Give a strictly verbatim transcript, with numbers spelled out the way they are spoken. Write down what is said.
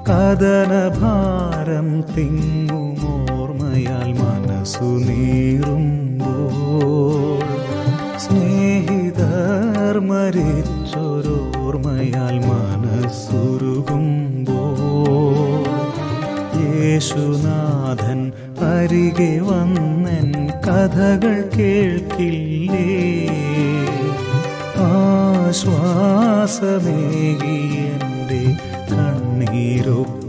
കഥനഭാരം തിങ്ങുമോർമ്മയാൽ മനസ്സു നീറുമ്പോൾ, സ്നേഹിതർ മരിച്ചൊരോർമ്മയാൽ മനസ്സുരുകുമ്പോൾ, യേശുനാഥൻ അരികെ വന്നെൻ കഥകൾ കേൾക്കില്ലേ? ആശ്വാസമേകി എൻ്റെ കണ്ണീരൊപ്പി